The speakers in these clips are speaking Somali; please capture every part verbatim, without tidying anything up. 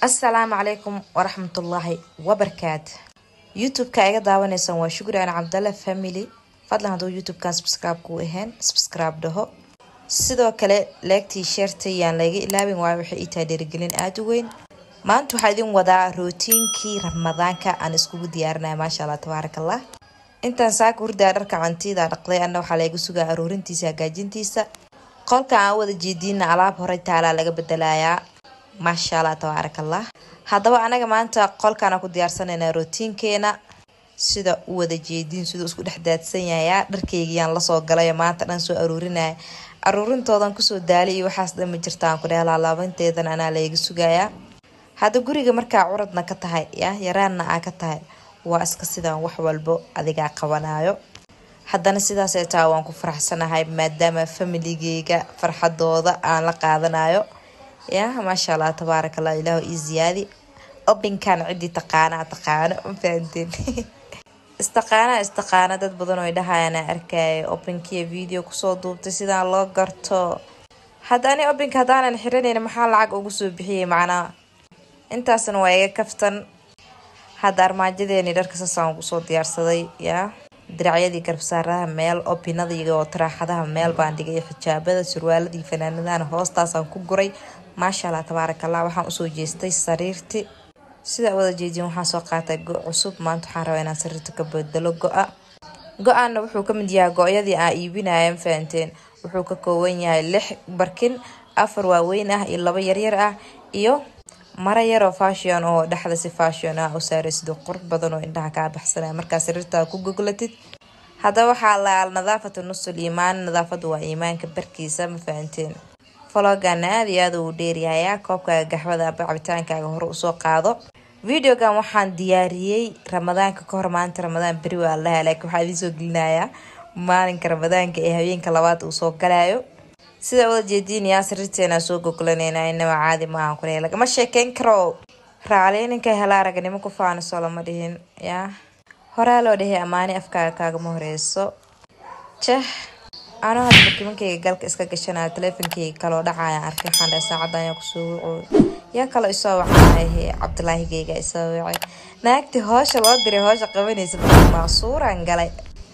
السلام عليكم ورحمة الله وبركاته. يوتيوب كايغا داوانيسان waa shukri aan Cabdalla family. Fadlan haduu YouTube kan subscribe ku ahaan subscribe dhaho. Sidoo kale like share yaan laga ilaabin waa wixii ay taageergelin aad u weyn. Maanta waxa idin wadaa routinkii Ramadaanka aan isku diyaarinayo ma sha Allah tabarakallah. Intaan saak hurdaa dharka cantida dhaqday anna waxa laga sugaa aruurintiisa hagaajintiisa. Qolka aan wada jeedina alaab hore taala laga bedelayaa. ما شاء الله تبارك الله هذا أنا كمان تقول كأنا كنت ديارسنا روتين كنا سيدا وده جديد سيدا اسكو حدات سنة يا دركيجي الله صوق قلا يا ما تنسوا أرورنا أرورن توضن كسو دالي وحاسد مجرتان كده على الله بنت إذا أنا ليج سجايا هذا جوري جمرك عرضنا كتاهي يا يرانا أكتاهي واسك سيدا وحول بو أذيك قوانايو حدنا سيدا سيتاوان كفرح سنة هاي مادام فاميلي جيجا فرح الضوضة أنا لقاذنايو يا ما شاء الله تبارك الله إله إزيادي أبين كان عندي تقانا تقانا فهمتين استقانا استقانا دad badan oo dhahaayana arkay openkii video ku soo duubtay sida loo garto hadani openka hadaan xiranayna maxaa lacag ugu soo bixiyay macna intaasna waa iga kaftan hada armaajadeeni dharka sasaan ku soo diyaarsaday ya diracyadii garbsaaraha meel opinadii oo taraaxadaha meel baan dhigay xijaabada surwaaladii fanaanadana hoostaasaan ku guray ما شاء الله تبارك الله waxaan usoo jeestay sariirti sida wada jeedin waxaan soo qaatay go cusub maanta waxaan rabaa inaan sariirta ka bedelo go'a go'aana wuxuu ka mid yahay go'yadii aan iibinayeen faanteen wuxuu ka kooban yahay lix barkin afar waaweyn ah iyo laba yar yar ah iyo mara yar oo fashion oo dhaxda si fashion ah oo saaraysid qurux badan oo indhaha ka baxsanay marka sariirta ku goglatid hada waxa la nadaafada nusul iimaan nadaafadu waa iimaanka barkiisa ma faanteen فلوغان aad aad u dheeriyaya koobka gaxwada cabitaankaaga hore u soo qaado videogan waxaan diyaariyay Ramadaanka ka hor maanta Ramadaan bari waa la helay waxa idin soo gelinayaa maalinka Ramadaanka ee habeenka labaad uu soo galayo sida wada jeedin yaa sariirteena soo goglanayna inaba caadi ma aan kulay laga ma sheekeen karo raaleeninka hela aragnimo ku faano soo lama dhihin ya hore loo dhahay amaani afkaaga kaaga ma horeyso jah أنا هذا كمان كي قالك إسكا كشنا تلفون كي كلو دعايا عارفين حنا ساعة يا كسوع يا كلا يسوع هاي عبد الله كي جا يسوع ناكتي هاش الوادري هاش قبل يسمع معصورة انقلي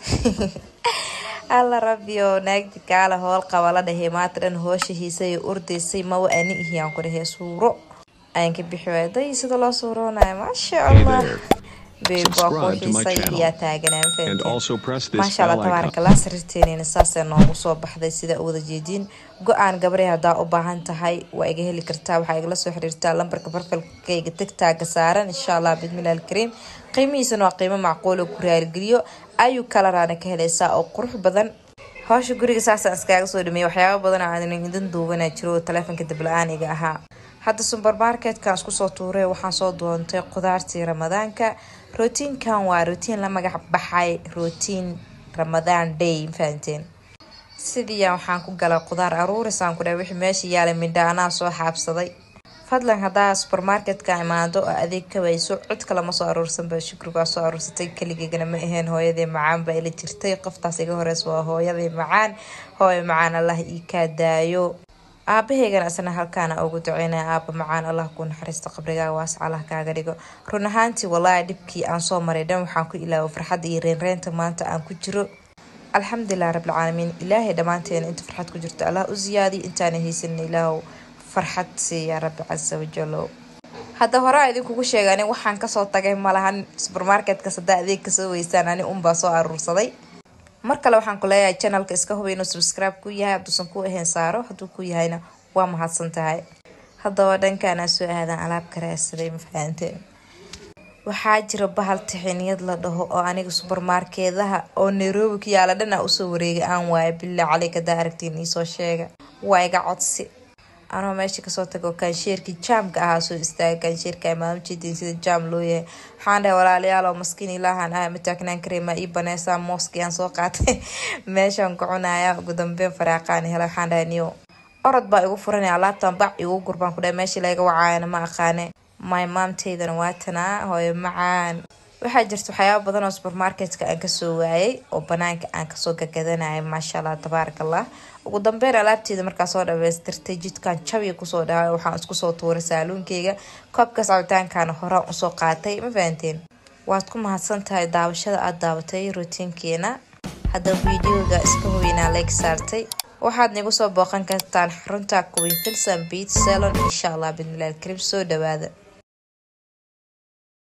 الله ربيو ناكتي كاله هال قبلا ده ما ترن هاش هي سي أردي سي ما وأني هي عن كره صورة أنك بحوي ده يسد الله صورنا ما شاء الله Subscribe to my channel and also press this ما شاء الله تبارك الله سرتين أساسا نوصل بحذي سيدا أودا جديد قوان قبري هدا أباهن تهاي وإيجاه اللي كرتاب وحايق لسو حريرتا لمبرك برفل كي تكتا قسارا إن شاء الله بإذن الله الكريم قيمي سنوا قيمة معقولة وكريار قريو أيو كالرانا كهليسا أو قروح بدن هاشو قريق أساسا أسكاق سودمي وحياو بدن عادنا إذن دوبنا جرو تلافن كدبلان إيجاها هذا سوبر ماركت كان اسكو soo tuuray waxaan soo doontay qudaartii Ramadaanka routine kan waa routine la magac baxay routine Ramadan day faanteen sidii waxaan ku galay qudaar aruurisaan ku dhaw wixii meesha yaala midhaana soo xaabsaday fadlan hadaa super market ka imaado adeeg ka wayso cid kale ma soo aruursan ba shukriga soo aruursatay kaligeena ma ahayn hooyadii macaan ba ila jirtay qoftaas iga horeys waa hooyadii macaan hooyo macaan Allah ii ka daayo aabahaygan asna halkaan ugu duceynaa aaba macaan Allah ku naxariisto qabriga waas Allah kaaga dhigo run ahaantii wallahi dibkii aan soo maray dhan waxaan ku ilaawo farxad iyo reenreenta maanta aan ku jiro alxamdulillah rabbil caalamiin ilaahay dhamaanteen inta farxad ku jirto Allah u ziyaadi intaan haysan ilaahu farxad si ya rabbi azza wa jalla hada hore idin kugu sheeganay waxaan ka soo tagay malahan supermarket-ka sada adeeg ka soo weysaan ani un baa soo aruursaday markale waxaan ku leeyahay channel-ka iska hubi inuu subscribe ku yahay haduusan ku ahayn saaro haduu ku yahayna waa mahadsan tahay hadaba dhankaana soo aadan alaab kareysaday ma fahanteen waxaa jira bahal tixiniyad la dhaho oo aniga supermarket-daha oo Nairobi ku yaala dhana u soo wareegay aan waay billaah calayka daaragtiin ii soo sheega waa iga codsi أنا ماشي كسوتك كان شركة جام كهاسو استاج كان شركة ما مجدين سيد جام لويه حانده ولا ليالو مسكين الله أنا متأكدين كريمة إبنا سام موسكي أن سوقات ماشي أنكونا يا قدام بين فرقاني هلا حانده نيو أرد بقى يوفرني على تنبع يو قربان كده ماشي لاقوا عاينا ما أخانه my mom تيدن واتنا هو معان waxaa jirta waxyaabo badan oo supermarketka aan kasoo waayay oo banaanka aan kasoo gagadanayay maasha Allah tabarakallah ugu dambeyn alaabteeda markaa soo dhameystirtay jidkaan jabiga kusoo dhahay waxaan isku soo tuuray saaluunkeyga koobkaas cabitaankaana horaan usoo qaatay ma fahanteen waad ku mahadsantahay daawashada aad daawatay routiinkeena hadda videoga iska hubinaa like saartay waxaad nagu soo booqan kartaan xarunta Queen Filsan Beach Salon insha Allah bidmilaal karim soo dhawaada